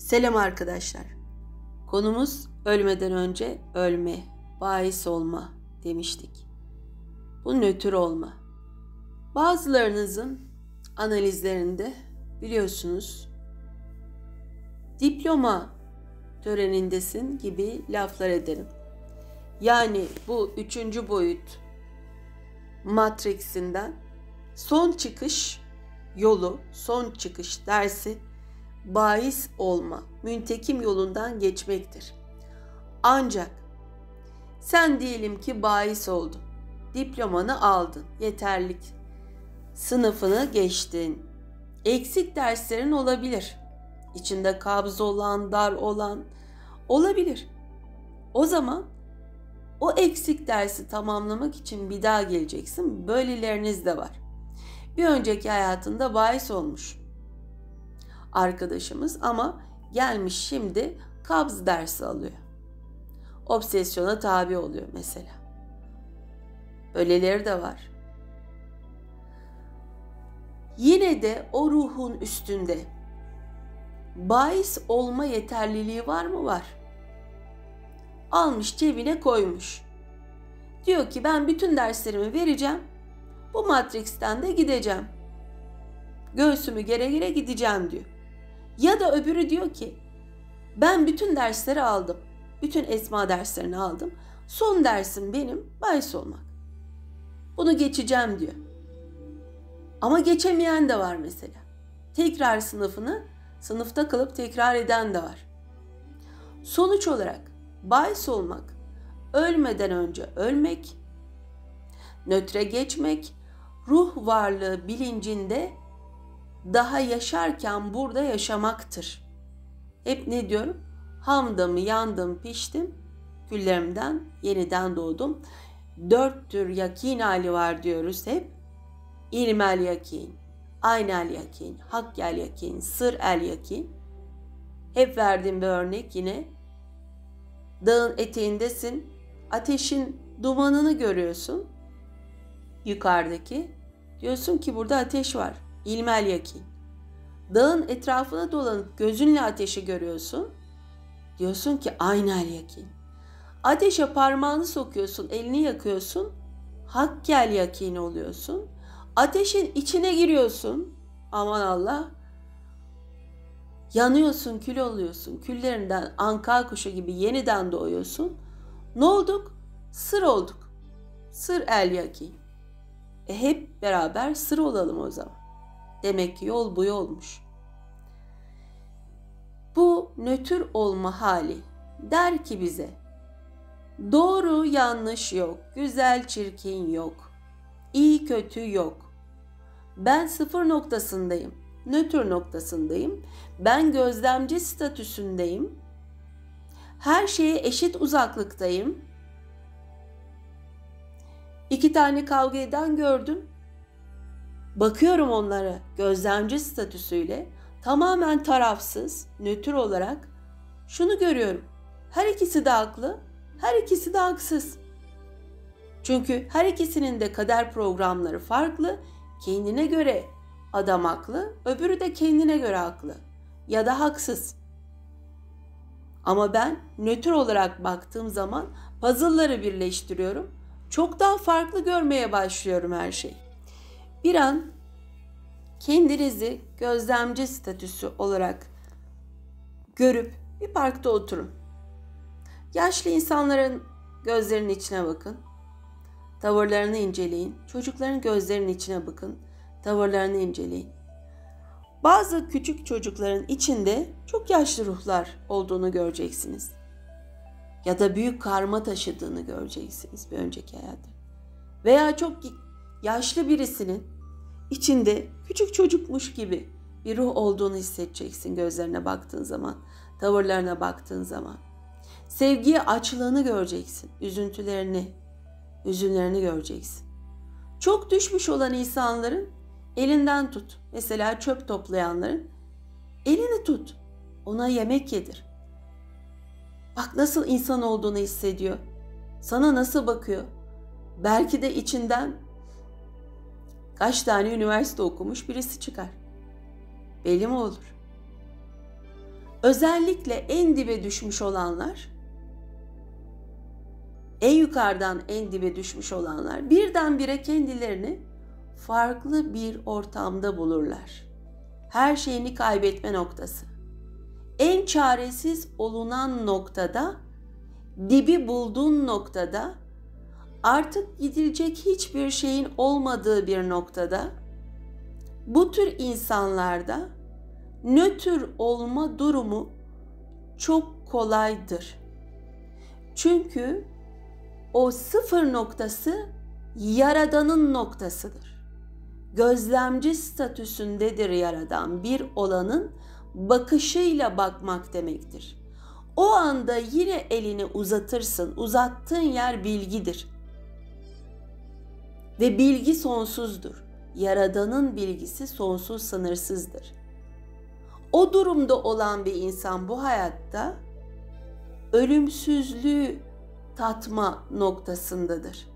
Selam arkadaşlar. Konumuz ölmeden önce ölme, bahis olma demiştik. Bu nötr olma. Bazılarınızın analizlerinde biliyorsunuz diploma törenindesin gibi laflar ederim. Yani bu 3. boyut matriksinden son çıkış yolu, son çıkış dersi bahis olma, müntekim yolundan geçmektir. Ancak sen diyelim ki bahis oldun, diplomanı aldın, yeterlik sınıfını geçtin. Eksik derslerin olabilir. İçinde kabz olan, dar olan olabilir. O zaman o eksik dersi tamamlamak için bir daha geleceksin. Böyleleriniz de var. Bir önceki hayatında bahis olmuş arkadaşımız ama gelmiş şimdi kabz dersi alıyor. Obsesyona tabi oluyor mesela. Böyleleri de var. Yine de o ruhun üstünde bahis olma yeterliliği var mı? Var. Almış cebine koymuş. Diyor ki ben bütün derslerimi vereceğim. Bu matriksten de gideceğim. Göğsümü gere gere gideceğim diyor. Ya da öbürü diyor ki ben bütün dersleri aldım. Bütün esma derslerini aldım. Son dersim benim bahis olmak. Bunu geçeceğim diyor. Ama geçemeyen de var mesela. Tekrar sınıfta kalıp tekrar eden de var. Sonuç olarak bahis olmak, ölmeden önce ölmek, nötre geçmek, ruh varlığı bilincinde daha yaşarken burada yaşamaktır. Hep ne diyorum? Hamdım, yandım, piştim, küllerimden yeniden doğdum. 4 tür yakin hali var diyoruz hep. İlmel yakin, aynel yakin, hakkel yakin, sır el yakin. Hep verdiğim bir örnek yine. Dağın eteğindesin, ateşin dumanını görüyorsun. Yukarıdaki. Diyorsun ki burada ateş var. İlmel yakin. Dağın etrafına dolanıp gözünle ateşi görüyorsun. Diyorsun ki aynel yakin. Ateşe parmağını sokuyorsun, elini yakıyorsun. Hakkel yakin oluyorsun. Ateşin içine giriyorsun. Aman Allah. Yanıyorsun, kül oluyorsun. Küllerinden anka kuşu gibi yeniden doğuyorsun. Ne olduk? Sır olduk. Sır el yakin. Hep beraber sır olalım o zaman. Demek ki yol bu yolmuş. Bu nötr olma hali der ki bize doğru yanlış yok, güzel çirkin yok, iyi kötü yok. Ben sıfır noktasındayım, nötr noktasındayım, ben gözlemci statüsündeyim, her şeye eşit uzaklıktayım. 2 tane kavga eden gördüm. Bakıyorum onlara gözlemci statüsüyle tamamen tarafsız, nötr olarak şunu görüyorum. Her ikisi de haklı, her ikisi de haksız. Çünkü her ikisinin de kader programları farklı. Kendine göre adam haklı, öbürü de kendine göre haklı ya da haksız. Ama ben nötr olarak baktığım zaman puzzle'ları birleştiriyorum. Çok daha farklı görmeye başlıyorum her şeyi. Bir an kendinizi gözlemci statüsü olarak görüp bir parkta oturun. Yaşlı insanların gözlerinin içine bakın. Tavırlarını inceleyin. Çocukların gözlerinin içine bakın. Tavırlarını inceleyin. Bazı küçük çocukların içinde çok yaşlı ruhlar olduğunu göreceksiniz. Ya da büyük karma taşıdığını göreceksiniz bir önceki hayatta. Veya çok yaşlı birisinin içinde küçük çocukmuş gibi bir ruh olduğunu hissedeceksin gözlerine baktığın zaman, tavırlarına baktığın zaman. Sevgiye açlığını göreceksin, üzünlerini göreceksin. Çok düşmüş olan insanların elinden tut. Mesela çöp toplayanların elini tut. Ona yemek yedir. Bak nasıl insan olduğunu hissediyor. Sana nasıl bakıyor. Belki de içinden kaç tane üniversite okumuş birisi çıkar. Belli mi olur? Özellikle en dibe düşmüş olanlar, en yukarıdan en dibe düşmüş olanlar birdenbire kendilerini farklı bir ortamda bulurlar. Her şeyini kaybetme noktası. En çaresiz olunan noktada, dibi bulduğun noktada, artık gidilecek hiçbir şeyin olmadığı bir noktada, bu tür insanlarda nötr olma durumu çok kolaydır. Çünkü o sıfır noktası Yaradan'ın noktasıdır. Gözlemci statüsündedir Yaradan, bir olanın bakışıyla bakmak demektir. O anda yine elini uzatırsın, uzattığın yer bilgidir. Ve bilgi sonsuzdur. Yaradan'ın bilgisi sonsuz, sınırsızdır. O durumda olan bir insan bu hayatta ölümsüzlüğü tatma noktasındadır.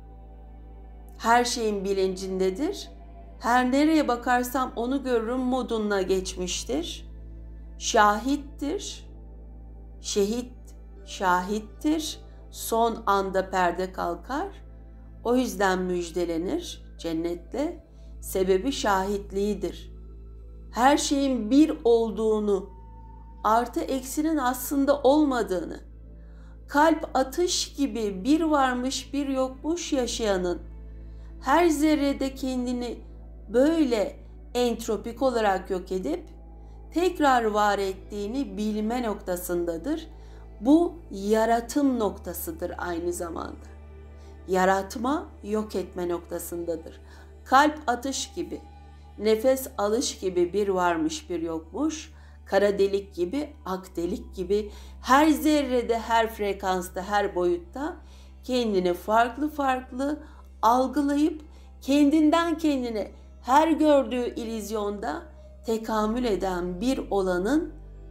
Her şeyin bilincindedir. Her nereye bakarsam onu görürüm moduna geçmiştir. Şahittir. Şehit, şahittir. Son anda perde kalkar. O yüzden müjdelenir cennetle. Sebebi şahitliğidir. Her şeyin bir olduğunu, artı eksinin aslında olmadığını, kalp atış gibi bir varmış bir yokmuş yaşayanın her zerrede kendini böyle entropik olarak yok edip tekrar var ettiğini bilme noktasındadır. Bu yaratım noktasıdır aynı zamanda. Yaratma, yok etme noktasındadır. Kalp atış gibi, nefes alış gibi bir varmış bir yokmuş, kara delik gibi, ak delik gibi her zerrede, her frekansta, her boyutta kendini farklı farklı algılayıp kendinden kendine her gördüğü illüzyonda tekamül eden bir olanın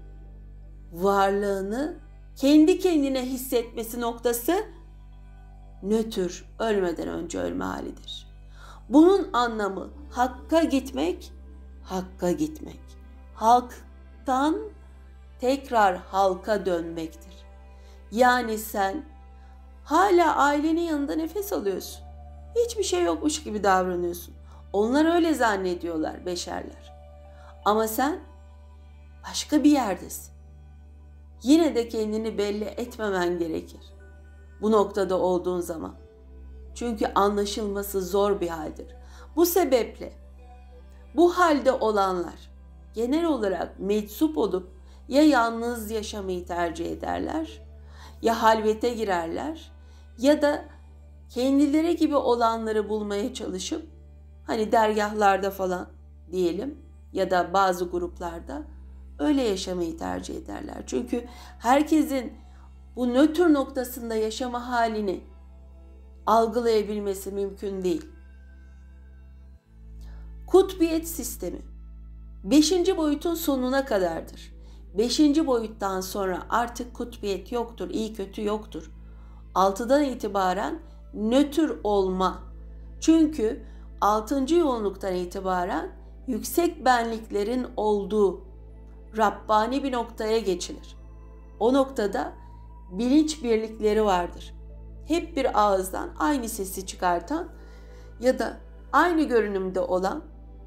varlığını kendi kendine hissetmesi noktası nötr, ölmeden önce ölme halidir. Bunun anlamı hakka gitmek, hakka gitmek. Halktan tekrar halka dönmektir. Yani sen hala ailenin yanında nefes alıyorsun. Hiçbir şey yokmuş gibi davranıyorsun. Onlar öyle zannediyorlar beşerler. Ama sen başka bir yerdesin. Yine de kendini belli etmemen gerekir. Bu noktada olduğun zaman. Çünkü anlaşılması zor bir haldir. Bu sebeple bu halde olanlar genel olarak meczup olup ya yalnız yaşamayı tercih ederler, ya halvete girerler ya da kendileri gibi olanları bulmaya çalışıp hani dergahlarda falan diyelim ya da bazı gruplarda öyle yaşamayı tercih ederler. Çünkü herkesin bu nötr noktasında yaşama halini algılayabilmesi mümkün değil. Kutbiyet sistemi 5. boyutun sonuna kadardır. 5. boyuttan sonra artık kutbiyet yoktur, iyi kötü yoktur. 6'dan itibaren nötr olma. Çünkü 6. yoğunluktan itibaren yüksek benliklerin olduğu Rabbani bir noktaya geçilir. O noktada bilinç birlikleri vardır. Hep bir ağızdan aynı sesi çıkartan ya da aynı görünümde olan,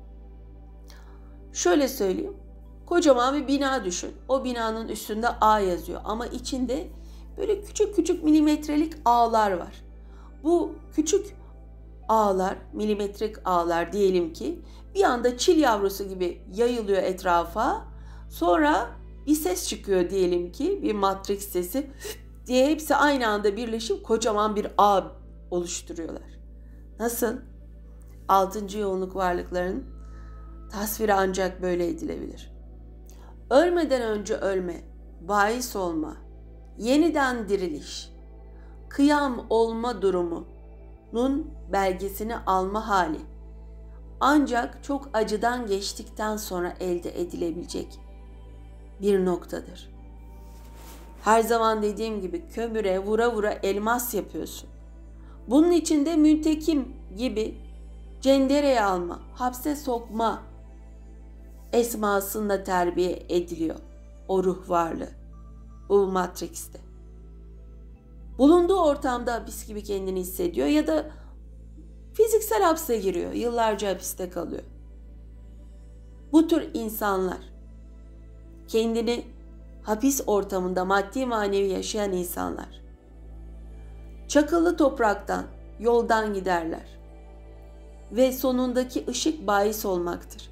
şöyle söyleyeyim, kocaman bir bina düşün. O binanın üstünde A yazıyor ama içinde böyle küçük küçük milimetrelik ağlar var. Bu küçük ağlar, milimetrik ağlar diyelim ki bir anda çil yavrusu gibi yayılıyor etrafa. Sonra bir ses çıkıyor diyelim ki, bir matrix sesi diye hepsi aynı anda birleşip kocaman bir ağ oluşturuyorlar. Nasıl? 6. yoğunluk varlıkların tasviri ancak böyle edilebilir. Ölmeden önce ölme, bahis olma, yeniden diriliş, kıyam olma durumunun belgesini alma hali ancak çok acıdan geçtikten sonra elde edilebilecek bir noktadır. Her zaman dediğim gibi kömüre vura vura elmas yapıyorsun. Bunun içinde müntekim gibi cendereye alma, hapse sokma esmasında terbiye ediliyor. o ruh varlığı bu Matrix'te. Bulunduğu ortamda hapis gibi kendini hissediyor ya da fiziksel hapse giriyor, yıllarca hapiste kalıyor. Bu tür insanlar, kendini hapis ortamında maddi manevi yaşayan insanlar, çakıllı topraktan, yoldan giderler ve sonundaki ışık bahis olmaktır.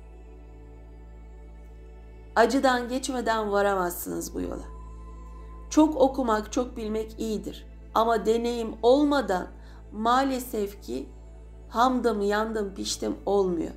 Acıdan geçmeden varamazsınız bu yola. Çok okumak, çok bilmek iyidir. Ama deneyim olmadan maalesef ki hamdım, yandım, piştim olmuyor.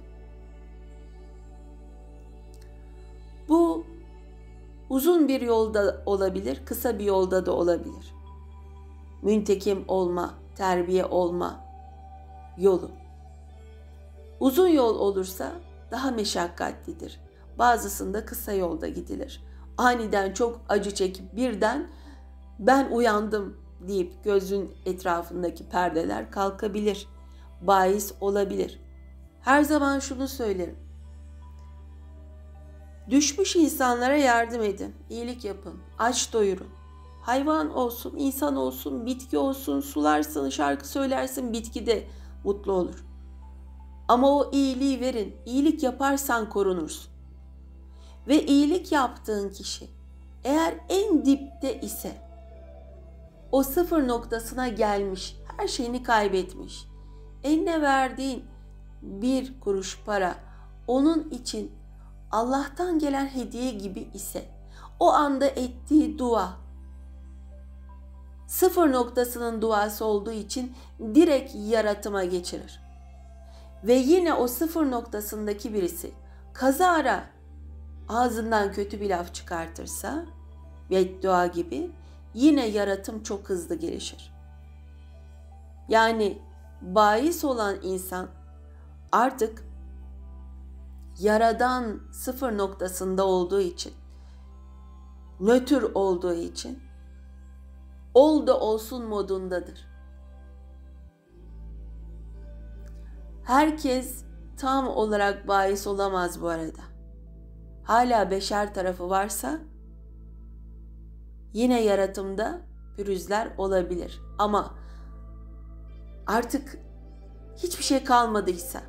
Bu uzun bir yolda olabilir, kısa bir yolda da olabilir. Müntekim olma, terbiye olma yolu. Uzun yol olursa daha meşakkatlidir. Bazısında kısa yolda gidilir. Aniden çok acı çekip birden ben uyandım deyip gözün etrafındaki perdeler kalkabilir. Bahis olabilir. Her zaman şunu söylerim. Düşmüş insanlara yardım edin, iyilik yapın, aç doyurun. Hayvan olsun, insan olsun, bitki olsun, sularsın, şarkı söylersin, bitki de mutlu olur. Ama o iyiliği verin, iyilik yaparsan korunursun. Ve iyilik yaptığın kişi eğer en dipte ise, o sıfır noktasına gelmiş, her şeyini kaybetmiş, eline verdiğin bir kuruş para onun için Allah'tan gelen hediye gibi ise, o anda ettiği dua, sıfır noktasının duası olduğu için direkt yaratıma geçirir. Ve yine o sıfır noktasındaki birisi kazara ağzından kötü bir laf çıkartırsa, beddua gibi, yine yaratım çok hızlı gelişir. Yani bahis olan insan artık yaradan sıfır noktasında olduğu için, nötr olduğu için, ol da olsun modundadır. Herkes tam olarak bahis olamaz bu arada. Hala beşer tarafı varsa yine yaratımda pürüzler olabilir. Ama artık hiçbir şey kalmadıysa,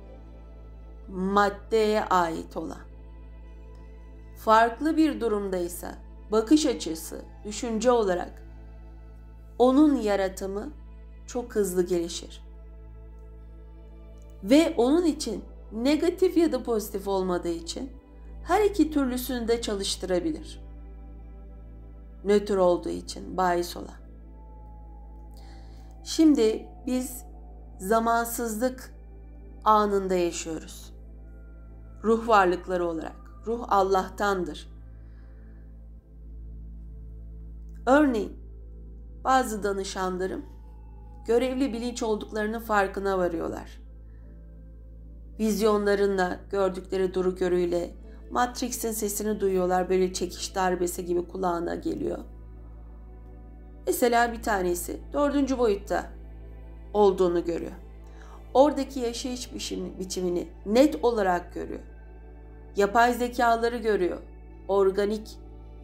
maddeye ait olan, farklı bir durumdaysa, bakış açısı, düşünce olarak onun yaratımı çok hızlı gelişir. Ve onun için negatif ya da pozitif olmadığı için her iki türlüsünü de çalıştırabilir. Nötr olduğu için bahis olan. Şimdi biz zamansızlık anında yaşıyoruz. Ruh varlıkları olarak. Ruh Allah'tandır. Örneğin bazı danışanlarım görevli bilinç olduklarının farkına varıyorlar. Vizyonlarınla, gördükleri duru görüyle Matrix'in sesini duyuyorlar, böyle çekiş darbesi gibi kulağına geliyor. Mesela bir tanesi 4. boyutta olduğunu görüyor. Oradaki yaşayış biçimini net olarak görüyor. Yapay zekaları görüyor. Organik,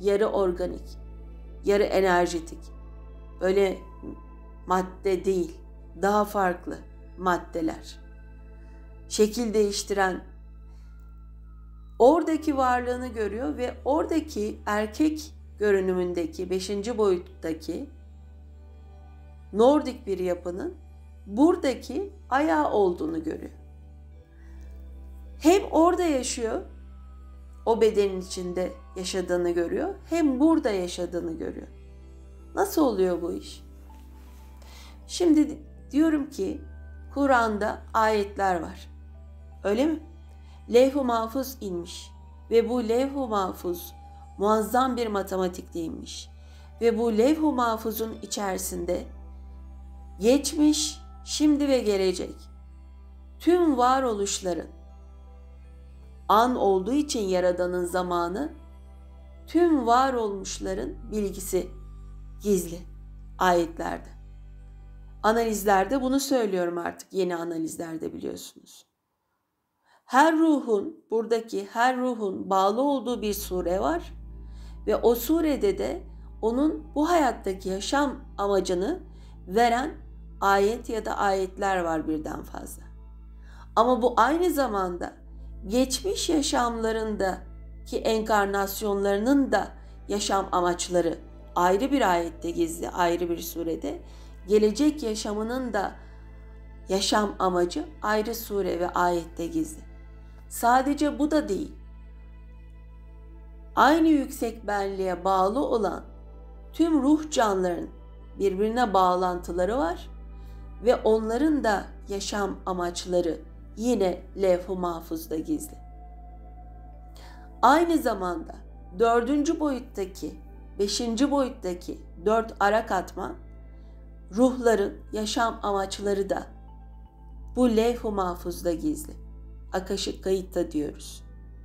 yarı enerjetik. Böyle madde değil, daha farklı maddeler. Şekil değiştiren, oradaki varlığını görüyor ve oradaki erkek görünümündeki 5. boyuttaki Nordik bir yapının buradaki ayağı olduğunu görüyor. Hem orada yaşıyor, o bedenin içinde yaşadığını görüyor, hem burada yaşadığını görüyor. Nasıl oluyor bu iş? Şimdi diyorum ki Kur'an'da ayetler var. Öyle mi? Levh-i Mahfuz inmiş ve bu Levh-i Mahfuz muazzam bir matematikle inmiş. Ve bu Levh-i Mahfuz'un içerisinde geçmiş, şimdi ve gelecek tüm varoluşların, an olduğu için Yaradan'ın zamanı, tüm var olmuşların bilgisi gizli ayetlerde. Analizlerde bunu söylüyorum artık, yeni analizlerde biliyorsunuz. Buradaki her ruhun bağlı olduğu bir sure var Ve o surede de onun bu hayattaki yaşam amacını veren ayet ya da ayetler var birden fazla. Ama bu aynı zamanda geçmiş yaşamlarındaki enkarnasyonlarının da yaşam amaçları ayrı bir ayette gizli, ayrı bir surede. Gelecek yaşamının da yaşam amacı ayrı sure ve ayette gizli. Sadece bu da değil. Aynı yüksek benliğe bağlı olan tüm ruh canlıların birbirine bağlantıları var ve onların da yaşam amaçları yine levh-i mahfuzda gizli. Aynı zamanda 4. boyuttaki, 5. boyuttaki 4 ara katman ruhların yaşam amaçları da bu levh-i mahfuzda gizli. Akaşik kayıtta diyoruz.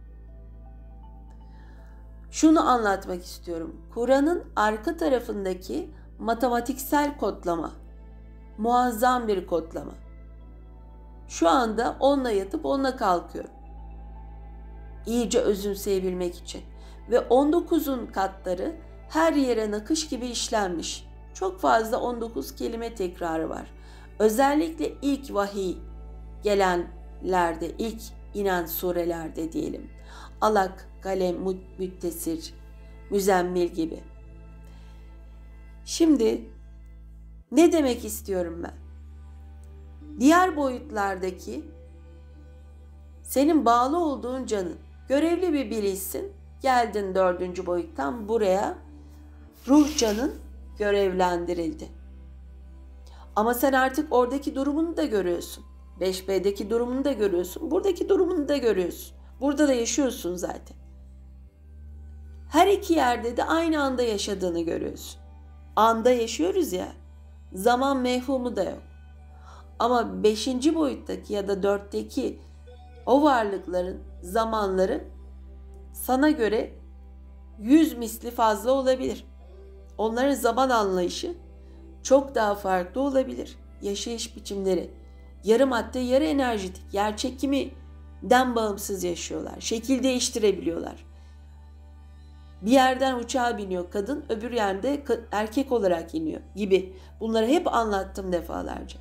Şunu anlatmak istiyorum. Kur'an'ın arka tarafındaki matematiksel kodlama, muazzam bir kodlama. Şu anda onunla yatıp onunla kalkıyorum. İyice özümseyebilmek için. Ve 19'un katları her yere nakış gibi işlenmiş. Çok fazla 19 kelime tekrarı var. Özellikle ilk vahiy gelenlerde, ilk inen surelerde diyelim. Alak, Kalem, Müddessir, Müzzemmil gibi. Şimdi ne demek istiyorum ben? Diğer boyutlardaki senin bağlı olduğun canın, görevli bir bilinçsin. Geldin 4. boyuttan buraya, ruh canın görevlendirildi. Ama sen artık oradaki durumunu da görüyorsun. 5B'deki durumunu da görüyorsun. Buradaki durumunu da görüyorsun. Burada da yaşıyorsun zaten. Her iki yerde de aynı anda yaşadığını görüyorsun. Anda yaşıyoruz ya, zaman mefhumu da yok. Ama 5. boyuttaki ya da 4'teki o varlıkların zamanları sana göre 100 misli fazla olabilir. Onların zaman anlayışı çok daha farklı olabilir. Yaşayış biçimleri yarı madde, yarı enerjitik, yer çekiminden bağımsız yaşıyorlar. Şekil değiştirebiliyorlar. Bir yerden uçağa biniyor kadın, öbür yerde erkek olarak iniyor gibi. Bunları hep anlattım defalarca.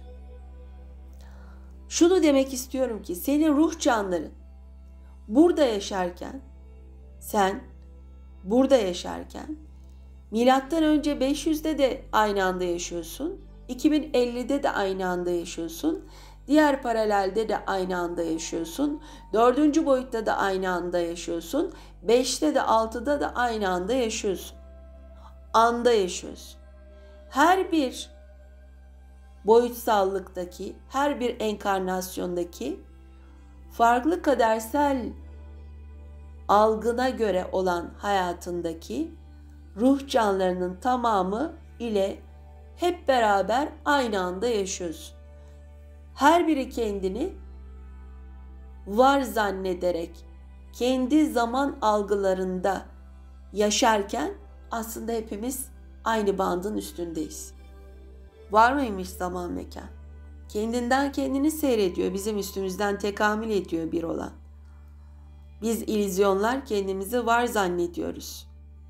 Şunu demek istiyorum ki senin ruh canların burada yaşarken, sen burada yaşarken milattan önce 500'de de aynı anda yaşıyorsun. 2050'de de aynı anda yaşıyorsun. Diğer paralelde de aynı anda yaşıyorsun. 4. boyutta da aynı anda yaşıyorsun. 5'te de 6'da da aynı anda yaşıyorsun. Anda yaşıyorsun. Her bir boyutsallıktaki, her bir enkarnasyondaki farklı kadersel algına göre olan hayatındaki ruh canlarının tamamı ile hep beraber aynı anda yaşıyorsun. Her biri kendini var zannederek kendi zaman algılarında yaşarken aslında hepimiz aynı bandın üstündeyiz. Var mıymış zaman mekan? Kendinden kendini seyrediyor, bizim üstümüzden tekamül ediyor bir olan. Biz illüzyonlar kendimizi var zannediyoruz.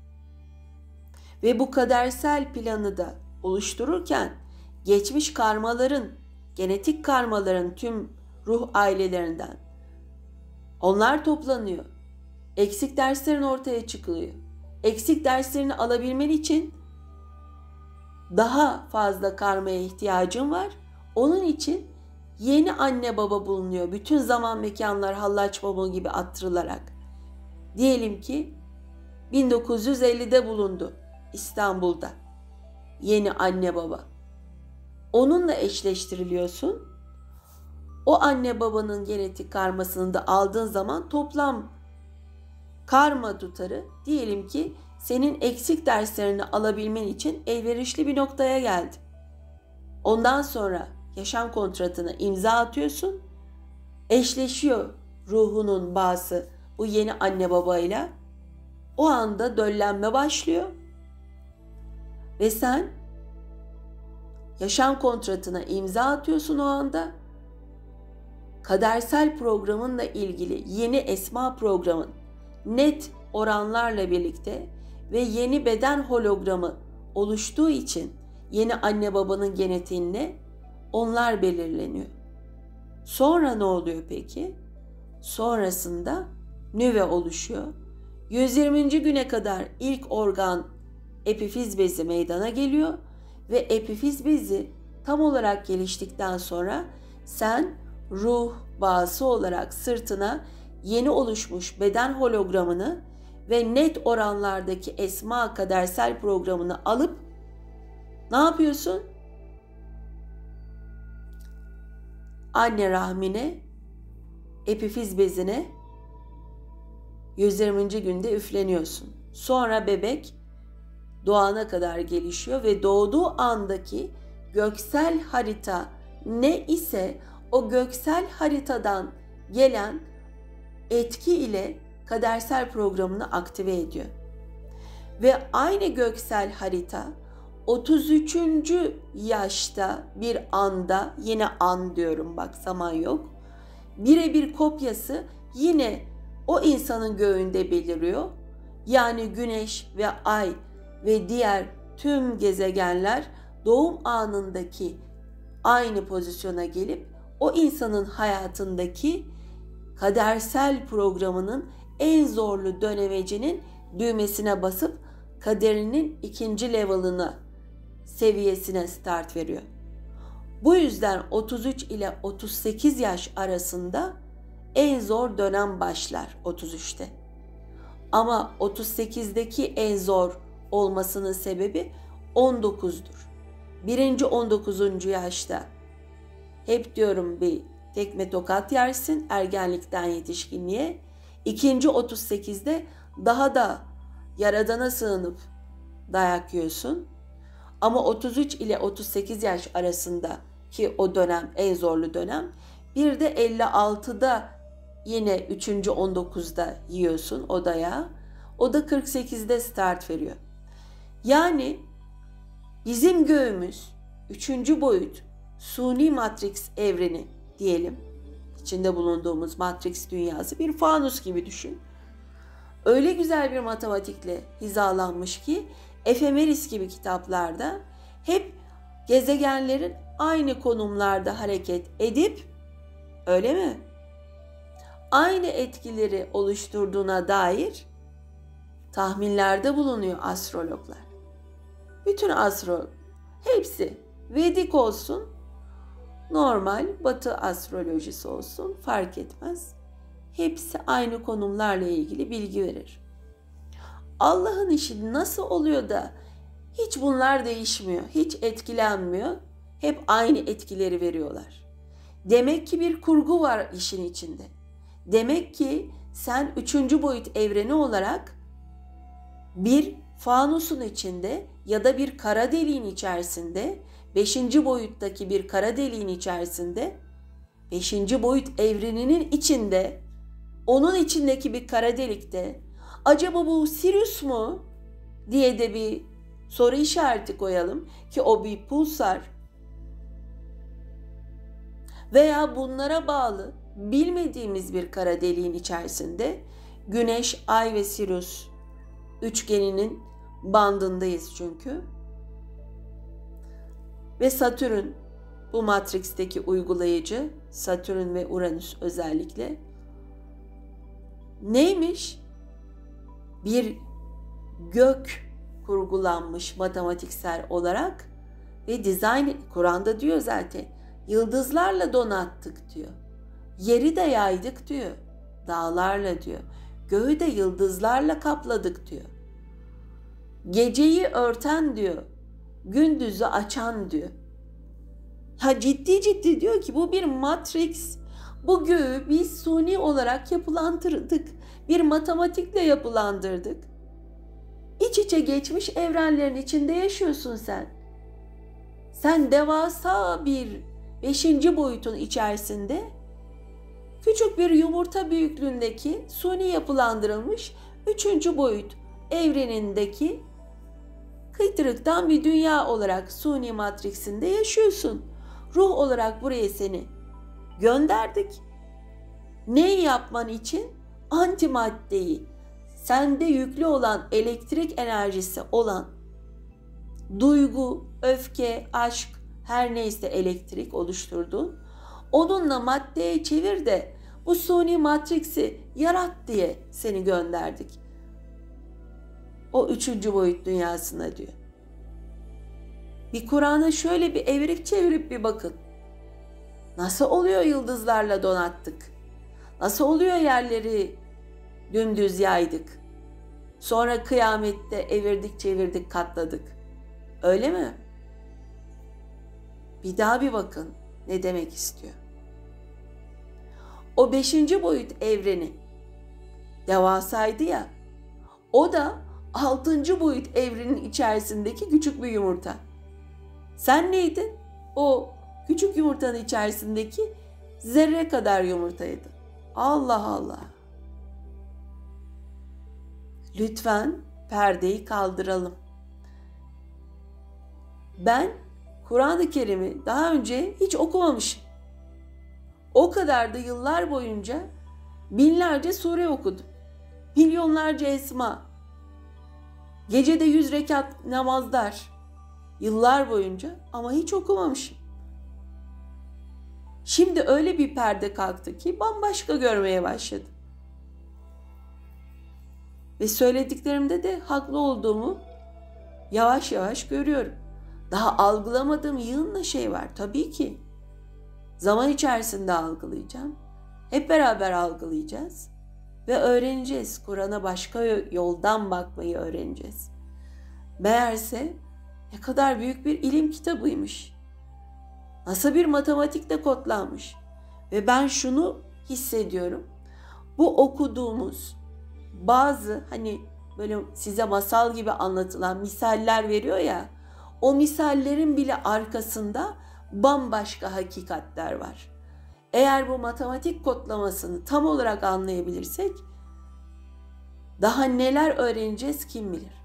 Ve bu kadersel planı da oluştururken geçmiş karmaların, genetik karmaların tüm ruh ailelerinden onlar toplanıyor. Eksik derslerin ortaya çıkıyor. Eksik derslerini alabilmen için daha fazla karmaya ihtiyacın var. Onun için yeni anne baba bulunuyor. Bütün zaman mekanlar hallaç baba gibi attırılarak. Diyelim ki 1950'de bulundu İstanbul'da yeni anne baba. Onunla eşleştiriliyorsun. O anne babanın genetik karmasını da aldığın zaman toplam karma tutarı diyelim ki senin eksik derslerini alabilmen için elverişli bir noktaya geldi. Ondan sonra yaşam kontratına imza atıyorsun. Eşleşiyor ruhunun bağısı bu yeni anne babayla. O anda döllenme başlıyor. Ve sen yaşam kontratına imza atıyorsun o anda. Kadersel programınla ilgili yeni esma programın net oranlarla birlikte ve yeni beden hologramı oluştuğu için yeni anne babanın genetiğinde onlar belirleniyor. Sonra ne oluyor peki? Sonrasında nüve oluşuyor. 120. güne kadar ilk organ epifiz bezi meydana geliyor ve epifiz bezi tam olarak geliştikten sonra sen ruh bağısı olarak sırtına yeni oluşmuş beden hologramını ve net oranlardaki esma kadersel programını alıp ne yapıyorsun? Anne rahmine, epifiz bezine 120. günde üfleniyorsun. Sonra bebek doğana kadar gelişiyor ve doğduğu andaki göksel harita ne ise o göksel haritadan gelen etki ile kadersel programını aktive ediyor. Ve aynı göksel harita 33. yaşta bir anda, yine an diyorum bak zaman yok, birebir kopyası yine o insanın göğünde beliriyor. Yani güneş ve ay ve diğer tüm gezegenler doğum anındaki aynı pozisyona gelip o insanın hayatındaki kadersel programının en zorlu dönemecinin düğmesine basıp kaderinin 2. level'ına, seviyesine start veriyor. Bu yüzden 33 ile 38 yaş arasında en zor dönem başlar 33'te. Ama 38'deki en zor olmasının sebebi 19'dur. Birinci 19. yaşta hep diyorum bir tekme tokat yersin ergenlikten yetişkinliğe. İkinci 38'de daha da Yaradan'a sığınıp dayak yiyorsun. Ama 33 ile 38 yaş arasında ki o dönem en zorlu dönem. Bir de 56'da yine 3. 19'da yiyorsun o dayağı. O da 48'de start veriyor. Yani bizim göğümüz 3. boyut suni matrix evreni diyelim. İçinde bulunduğumuz matrix dünyası bir fanus gibi düşün. Öyle güzel bir matematikle hizalanmış ki Efemeris gibi kitaplarda hep gezegenlerin aynı konumlarda hareket edip, öyle mi? Aynı etkileri oluşturduğuna dair tahminlerde bulunuyor astrologlar. Bütün hepsi Vedik olsun, normal Batı astrolojisi olsun fark etmez. Hepsi aynı konumlarla ilgili bilgi verir. Allah'ın işi nasıl oluyor da hiç bunlar değişmiyor, hiç etkilenmiyor, hep aynı etkileri veriyorlar. Demek ki bir kurgu var işin içinde. Demek ki sen 3. boyut evreni olarak bir fanusun içinde ya da bir kara deliğin içerisinde, 5. boyuttaki bir kara deliğin içerisinde, 5. boyut evreninin içinde, onun içindeki bir kara delikte, acaba bu Sirius mu diye de bir soru işareti koyalım ki o bir pulsar. Veya bunlara bağlı bilmediğimiz bir kara deliğin içerisinde Güneş, Ay ve Sirius üçgeninin bandındayız çünkü. Ve Satürn, bu Matrix'teki uygulayıcı, Satürn ve Uranüs özellikle. Neymiş? Bir gök kurgulanmış matematiksel olarak ve dizayn, Kur'an'da diyor zaten, yıldızlarla donattık diyor. Yeri de yaydık diyor, dağlarla diyor. Göğü de yıldızlarla kapladık diyor. Geceyi örten diyor, gündüzü açan diyor. Ciddi diyor ki bu bir matrix. Bu göğü biz suni olarak yapılandırdık. Bir matematikle yapılandırdık. İç içe geçmiş evrenlerin içinde yaşıyorsun sen. Sen devasa bir 5. boyutun içerisinde küçük bir yumurta büyüklüğündeki suni yapılandırılmış 3. boyut evrenindeki kıytırıktan bir dünya olarak suni matriksinde yaşıyorsun. Ruh olarak buraya seni gönderdik. Neyi yapman için? Antimaddeyi sende yüklü olan elektrik enerjisi olan duygu, öfke, aşk, her neyse elektrik oluşturduğun, onunla maddeye çevir de bu suni matriksi yarat diye seni gönderdik. O 3. boyut dünyasına diyor. Bir Kur'an'a şöyle bir evirip çevirip bir bakın. Nasıl oluyor yıldızlarla donattık? Nasıl oluyor yerleri dümdüz yaydık? Sonra kıyamette evirdik çevirdik katladık. Öyle mi? Bir daha bir bakın ne demek istiyor. O 5. boyut evreni devasaydı ya, o da 6. boyut evrenin içerisindeki küçük bir yumurta. Sen neydin? O küçük yumurtanın içerisindeki zerre kadar yumurtaydın. Allah Allah. Lütfen perdeyi kaldıralım. Ben Kur'an-ı Kerim'i daha önce hiç okumamışım. O kadar da yıllar boyunca binlerce sure okudum. Milyonlarca esma. Gecede 100 rekat namazlar. Yıllar boyunca ama hiç okumamışım. Şimdi öyle bir perde kalktı ki bambaşka görmeye başladım. Ve söylediklerimde de haklı olduğumu yavaş yavaş görüyorum. Daha algılamadığım yığınla şey var tabii ki. Zaman içerisinde algılayacağım. Hep beraber algılayacağız. Ve öğreneceğiz. Kur'an'a başka yoldan bakmayı öğreneceğiz. Meğerse ne kadar büyük bir ilim kitabıymış. Nasıl bir matematikle kodlanmış. Ve ben şunu hissediyorum. Bu okuduğumuz bazı hani böyle size masal gibi anlatılan misaller veriyor ya, o misallerin bile arkasında bambaşka hakikatler var. Eğer bu matematik kodlamasını tam olarak anlayabilirsek daha neler öğreneceğiz kim bilir.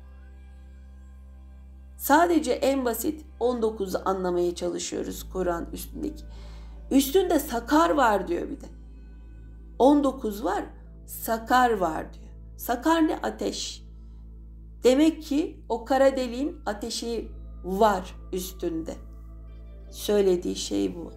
Sadece en basit 19'u anlamaya çalışıyoruz Kur'an üstündeki. Üstünde sakar var diyor bir de. 19 var, sakar var diyor. Sakar ne? Ateş. Demek ki o kara deliğin ateşi var üstünde. Söylediği şey bu.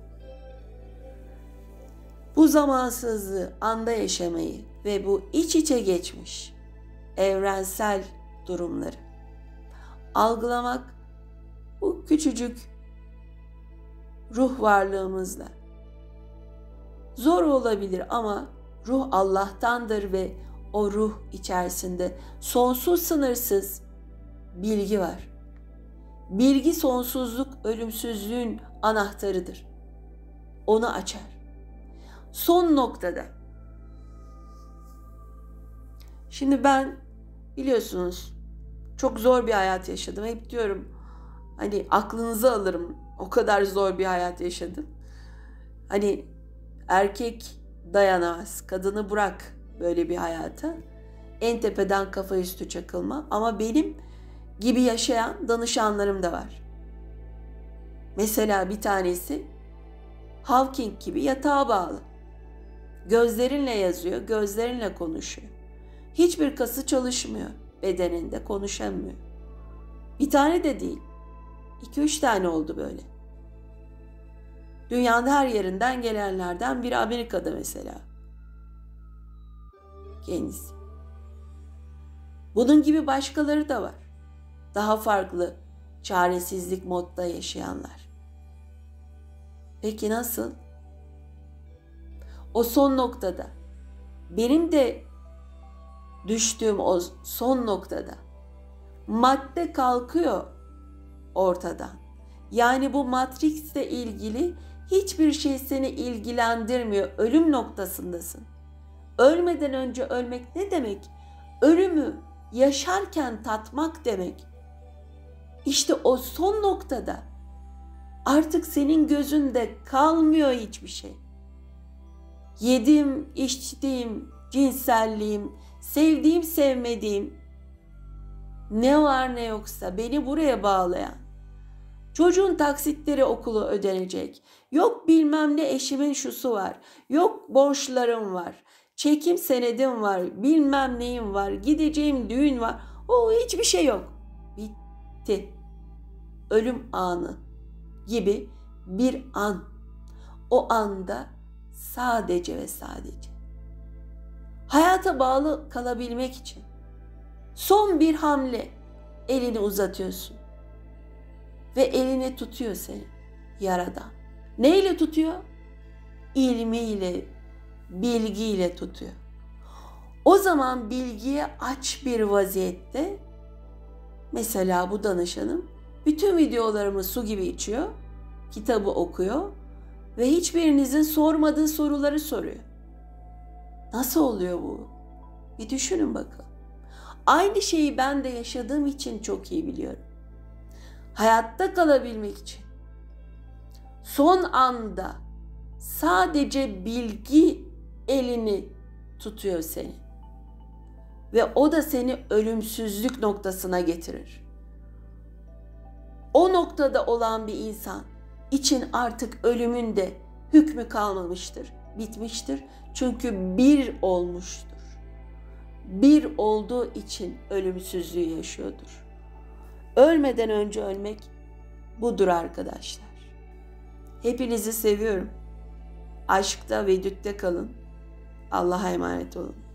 Bu zamansızlığı anda yaşamayı ve bu iç içe geçmiş evrensel durumları algılamak bu küçücük ruh varlığımızla zor olabilir ama ruh Allah'tandır ve o ruh içerisinde sonsuz sınırsız bilgi var. Bilgi sonsuzluk, ölümsüzlüğün anahtarıdır. Onu açar. Son noktada. Şimdi ben biliyorsunuz çok zor bir hayat yaşadım. Hep diyorum hani aklınızı alırım. O kadar zor bir hayat yaşadım. Hani erkek dayanamaz. Kadını bırak böyle bir hayata. En tepeden kafa üstü çakılma. Ama benim gibi yaşayan danışanlarım da var. Mesela bir tanesi Hawking gibi yatağa bağlı. Gözlerinle yazıyor, gözlerinle konuşuyor. Hiçbir kası çalışmıyor. Bedeninde konuşamıyor. Bir tane de değil. 2-3 tane oldu böyle. Dünyanın her yerinden gelenlerden biri Amerika'da mesela. Kendisi. Bunun gibi başkaları da var. Daha farklı çaresizlik modda yaşayanlar. Peki nasıl? O son noktada, benim de düştüğüm o son noktada madde kalkıyor ortadan. Yani bu Matrix'le ilgili hiçbir şey seni ilgilendirmiyor. Ölüm noktasındasın. Ölmeden önce ölmek ne demek? Ölümü yaşarken tatmak demek. İşte o son noktada artık senin gözünde kalmıyor hiçbir şey. Yedim, içtiğim, cinselliğim, sevdiğim, sevmediğim, ne var ne yoksa beni buraya bağlayan, çocuğun taksitleri okulu ödenecek, yok bilmem ne eşimin şusu var, yok borçlarım var, çekim senedim var, bilmem neyim var, gideceğim düğün var. O hiçbir şey yok. Bitti. Ölüm anı gibi bir an. O anda sadece ve sadece hayata bağlı kalabilmek için son bir hamle, elini uzatıyorsun ve elini tutuyor seni Yaradan. Neyle tutuyor? İlmiyle, bilgiyle tutuyor. O zaman bilgiye aç bir vaziyette, mesela bu danışanım bütün videolarımı su gibi içiyor, kitabı okuyor ve hiçbirinizin sormadığı soruları soruyor. Nasıl oluyor bu? Bir düşünün bakalım. Aynı şeyi ben de yaşadığım için çok iyi biliyorum. Hayatta kalabilmek için son anda sadece bilgi elini tutuyor seni. Ve o da seni ölümsüzlük noktasına getirir. O noktada olan bir insan için artık ölümün de hükmü kalmamıştır, bitmiştir. Çünkü bir olmuştur. Bir olduğu için ölümsüzlüğü yaşıyordur. Ölmeden önce ölmek budur arkadaşlar. Hepinizi seviyorum. Aşkta ve dütte kalın. Allah'a emanet olun.